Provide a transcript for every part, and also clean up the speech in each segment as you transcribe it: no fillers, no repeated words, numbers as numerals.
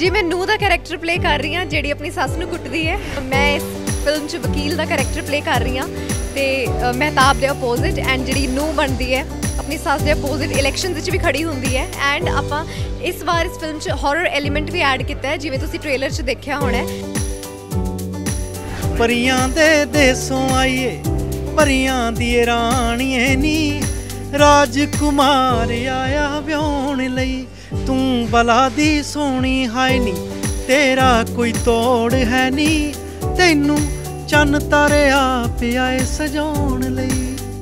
जी मैं नूह का character play कर रही हाँ जी अपनी सस नूं कुटदी है। मैं इस फिल्म च वकील का कैरेक्टर प्ले कर रही हाँ तो महताब के अपोजिट एंड जी नूह बनती है अपनी सस के अपोजिट इलैक्शन भी खड़ी होंगी है। एंड आपां इस बार इस फिल्म च हॉरर एलीमेंट भी ऐड किया है जिवें तुसीं ट्रेलर च देखिया होना है। परियां दे देसों आईए परियां दी राणीए नी राजकुमार आया व्याहण लई तू बला दी सोहनी हाय नी तेरा कोई तोड़ है नी तैनू चन तारे आप आए सजाउण लई।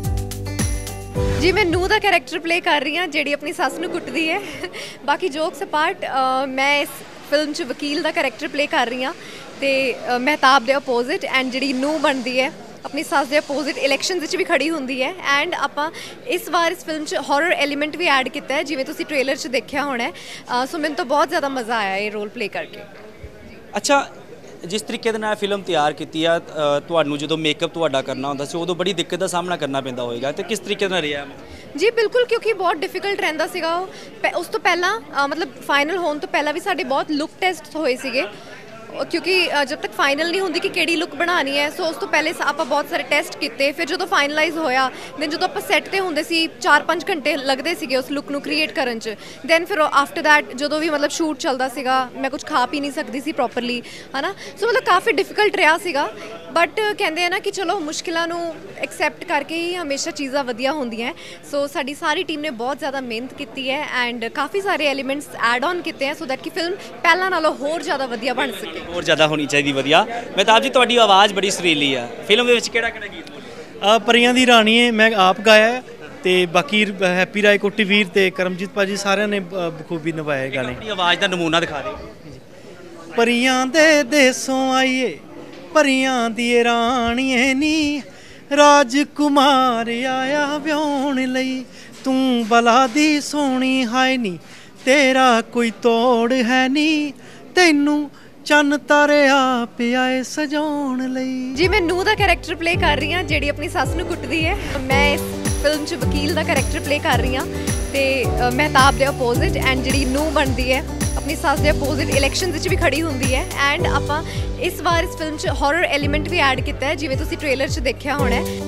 जी मैं नूह का कैरेक्टर प्ले कर रही हाँ जी अपनी सस नूं कुटदी है। बाकी जोक्स अपार्ट मैं इस फिल्म च वकील का कैरेक्टर प्ले कर रही हाँ तो महताब के अपोजिट एंड जी नूह बनती है अपनी सस के अपोजिट इलैक्शन भी खड़ी होंगी है। एंड आपां इस बार इस फिल्म च हॉरर एलीमेंट भी ऐड किया है जिवें तुसीं ट्रेलर च देखिया होना है। सो मैंने तो बहुत ज़्यादा मज़ा आया ये रोल प्ले करके। अच्छा जिस तरीके नाल फिल्म तैयार की तुहानूं जदों मेकअप तुहाडा करना होंदा सी उदों बड़ी दिक्कत का सामना करना पैंदा होएगा तो किस तरीके नाल रहा? जी बिल्कुल क्योंकि बहुत डिफिकल्ट रहिंदा सीगा उस तो पहला मतलब फाइनल होने तो पहला भी साडे बहुत लुक टेस्ट होए सीगे क्योंकि जब तक फाइनल नहीं होंदी कि केड़ी लुक बनानी है। सो उस तो पहले आप बहुत सारे टेस्ट किए फिर जो फाइनलाइज होया दैन जो आप सैट पर होंगे सी 4-5 घंटे लगते थे उस लुक नू क्रिएट करन च। दैन फिर आफ्टर दैट जो भी मतलब शूट चलता सीगा मैं कुछ खा पी नहीं सकती सी प्रॉपरली है ना। सो मतलब काफ़ी डिफिकल्ट रहा सीगा बट कहते हैं ना कि चलो मुश्किलों नू एक्सैप्ट करके ही हमेशा चीज़ां वधिया होंदियां। सो साडी सारी टीम ने बहुत ज़्यादा मेहनत की है एंड काफ़ी सारे एलीमेंट्स ऐड ऑन किए हैं सो दैट कि फिल्म पहला नालों होर ज़्यादा वधिया बन सके और ज़्यादा होनी चाहिए वधिया। महताब जी तुहाडी आवाज़ बड़ी सुरीली है फिल्म दे विच किहड़ा-किहड़ा गीत बोले? परियां दी राणी है मैं आप गाया है ते बाकी हैप्पी राय कोटी वीर ते करमजीत भाजी सारे ने बखूबी निभाए गाने। अपनी आवाज़ का नमूना दिखा दे। परियां दे देसों आईए परियां दी राणीए नी राजकुमार आया व्याहण लई तू बला दी सोहनी हाय नी तेरा कोई तोड़ है नी तैनू चन तारे आप आए सजाउण लई। जी मैं नूह का कैरेक्टर प्ले कर रही हाँ जी अपनी सस नूं कुटदी है। मैं इस फिल्म च वकील का कैरेक्टर प्ले कर रही हाँ तो महताब के अपोजिट एंड जी नूह बनती है अपनी सस के अपोजिट इलैक्शन भी खड़ी होंगी है। एंड आपां इस बार इस फिल्म च हॉरर एलीमेंट भी ऐड किया है जिवें तुसीं ट्रेलर च देखिया होना है।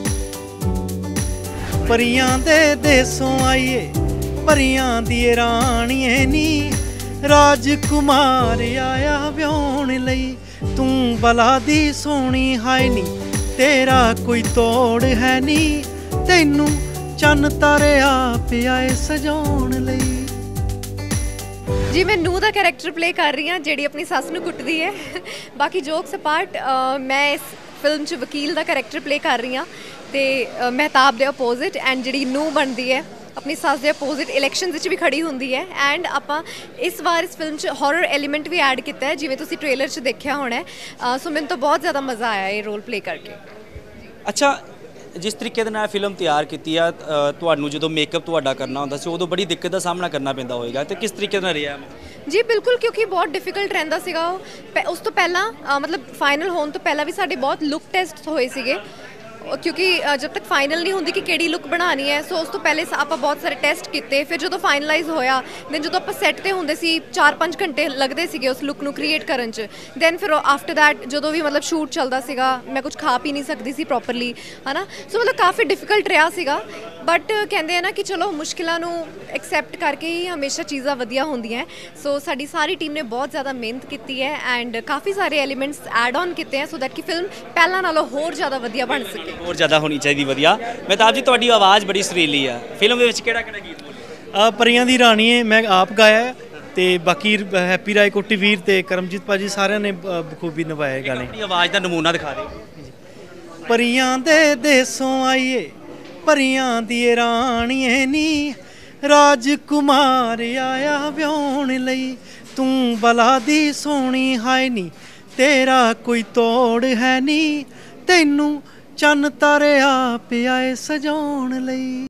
परियां दे देसों आईए परियां दी राणीए नी राजकुमार आया व्याहण लई तू बला दी सोहनी हाय नी तेरा कोई तोड़ है नी तैनू चन तारे आप आए सजाउण लई। जी मैं नूह का कैरेक्टर प्ले कर रही हाँ जी अपनी सस नूं कुटदी है। बाकी जोक्स अपार्ट मैं इस फिल्म च वकील का कैरेक्टर प्ले कर रही हाँ तो महताब के अपोजिट एंड जी नूह बनती है अपनी सस के अपोजिट इलैक्शन भी खड़ी होंगी है। एंड आपां इस बार इस फिल्म च हॉरर एलीमेंट भी ऐड किया है जिवें तुसीं ट्रेलर च देखिया होना है। सो मैंने तो बहुत ज़्यादा मज़ा आया ये रोल प्ले करके। अच्छा जिस तरीके नाल फिल्म तैयार की तुहानूं जदों मेकअप तुहाडा करना होंदा सी उदों बड़ी दिक्कत का सामना करना पैंदा होएगा तो किस तरीके नाल रहा? जी बिल्कुल क्योंकि बहुत डिफिकल्ट रहिंदा सीगा उस तो पहला मतलब फाइनल होने तो पहला भी साडे बहुत लुक टेस्ट होए सीगे क्योंकि जब तक फाइनल नहीं होंदी कि केड़ी लुक बनानी है। सो उस तो पहले आप बहुत सारे टेस्ट किए फिर जो फाइनलाइज होया दैन जो आप सैट पर होंगे सी 4-5 घंटे लगते थे उस लुक नू क्रिएट करन च। दैन फिर आफ्टर दैट जो भी मतलब शूट चलता सीगा मैं कुछ खा पी नहीं सकती सी प्रॉपरली है ना। सो मतलब काफ़ी डिफिकल्ट रहा सीगा बट कहते हैं ना कि चलो मुश्किलों नू एक्सैप्ट करके ही हमेशा चीज़ां वधिया होंदियां। सो साडी सारी टीम ने बहुत ज़्यादा मेहनत की है एंड काफ़ी सारे एलीमेंट्स ऐड ऑन किए हैं सो दैट कि फिल्म पहला नालों होर ज़्यादा वधिया बन सके और ज़्यादा होनी चाहिए वधिया। महताब जी तुहाडी आवाज़ बड़ी सुरीली है फिल्म दे विच किहड़ा-किहड़ा गीत बोले? परियां दी राणी है मैं आप गाया है ते बाकी हैप्पी राय कोटी वीर ते करमजीत भाजी सारे ने बखूबी निभाए गाने। अपनी आवाज़ का नमूना दिखा दे। परियां दे देसों आईए परियां दी राणीए नी राजकुमार आया व्याहण लई तू बला दी सोहनी हाय नी तेरा कोई तोड़ है नी तैनू चन तारे आप आए सजाउण लई।